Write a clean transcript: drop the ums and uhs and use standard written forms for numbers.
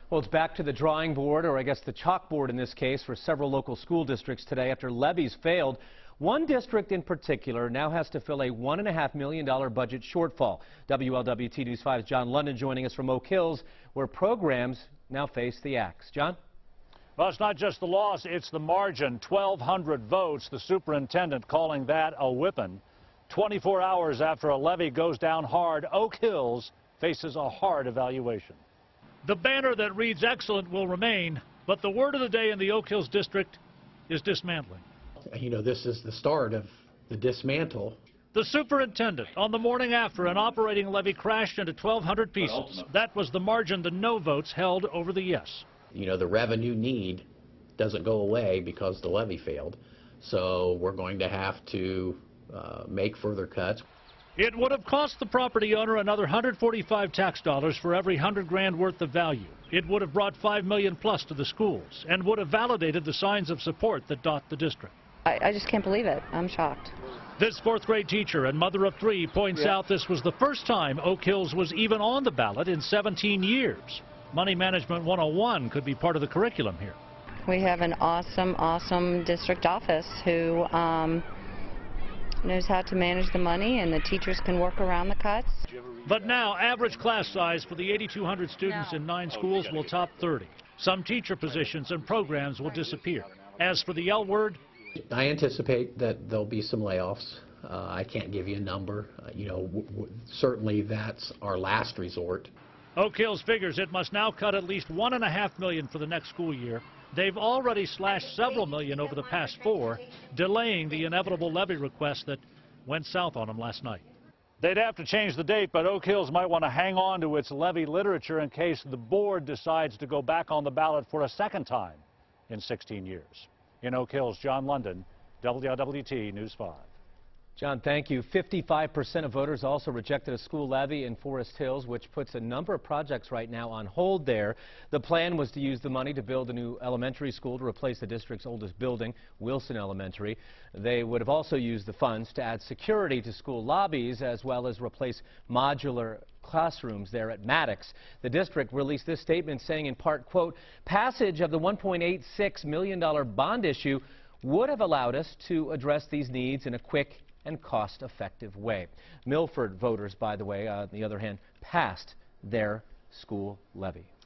Well, it's back to the drawing board, or I guess the chalkboard in this case, for several local school districts today after levies failed. One district in particular now has to fill a $1.5 million budget shortfall. WLWT News 5's John London joining us from Oak Hills, where programs now face the axe. John? Well, it's not just the loss, it's the margin. 1,200 votes, the superintendent calling that a whipping. 24 hours after a levy goes down hard, Oak Hills faces a hard evaluation. The banner that reads excellent will remain, but the word of the day in the Oak Hills district is dismantling. You know, this is the start of the dismantle. The superintendent, on the morning after an operating levy crashed into 1,200 pieces. That was the margin the no votes held over the yes. You know, the revenue need doesn't go away because the levy failed. So we're going to have to make further cuts. It would have cost the property owner another 145 tax dollars for every 100 grand worth of value. It would have brought $5 million plus to the schools and would have validated the signs of support that dot the district. I just can't believe it. I'm shocked. This fourth grade teacher and mother of three points out this was the first time Oak Hills was even on the ballot in 17 years. Money Management 101 could be part of the curriculum here. We have an awesome district office who knows how to manage the money, and the teachers can work around the cuts. But now, average class size for the 8,200 students in 9 schools will top 30. Some teacher positions and programs will disappear. As for the L word, I anticipate that there'll be some layoffs. I can't give you a number. Certainly that's our last resort. Oak Hills figures it must now cut at least $1.5 million for the next school year. They've already slashed several million over the past 4, delaying the inevitable levy request that went south on them last night. They'd have to change the date, but Oak Hills might want to hang on to its levy literature in case the board decides to go back on the ballot for a second time in 16 years. In Oak Hills, John London, WLWT News 5. John, thank you. 55% of voters also rejected a school levy in Forest Hills, which puts a number of projects right now on hold there. The plan was to use the money to build a new elementary school to replace the district's oldest building, Wilson Elementary. They would have also used the funds to add security to school lobbies, as well as replace modular classrooms there at Maddox. The district released this statement saying in part, quote, passage of the $1.86 million bond issue would have allowed us to address these needs in a quick and cost-effective way. Milford voters, by the way, on the other hand, passed their school levy.